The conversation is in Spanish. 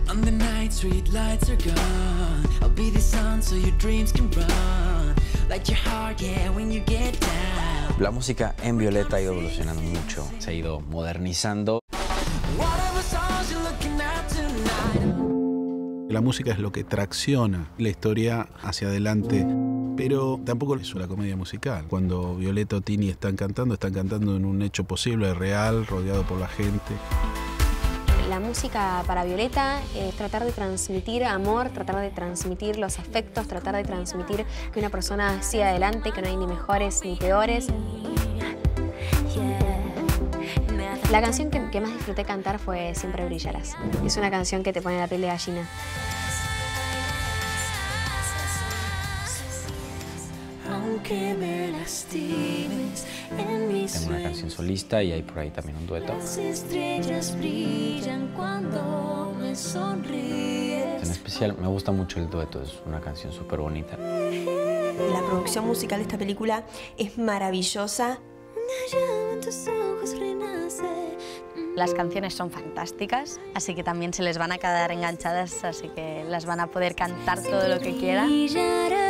On the night street lights are gone, I'll be the sun so your dreams can run. Like your heart, yeah, when you get down. La música en Violeta ha ido evolucionando mucho, se ha ido modernizando. Whatever songs you're looking at tonight. La música es lo que tracciona la historia hacia adelante, pero tampoco es una comedia musical. Cuando Violeta o Tini están cantando en un hecho posible, real, rodeado por la gente. La música para Violeta es tratar de transmitir amor, tratar de transmitir los afectos, tratar de transmitir que una persona siga adelante, que no hay ni mejores ni peores. La canción que más disfruté cantar fue Siempre Brillarás. Es una canción que te pone la piel de gallina. Aunque me lastimes en mis Tengo una canción solista y hay por ahí también un dueto. Las estrellas brillan cuando me sonríes. En especial me gusta mucho el dueto, es una canción súper bonita. La producción musical de esta película es maravillosa. Una llama en tus ojos renace. Las canciones son fantásticas, así que también se les van a quedar enganchadas, así que las van a poder cantar todo lo que quieran. Brillará.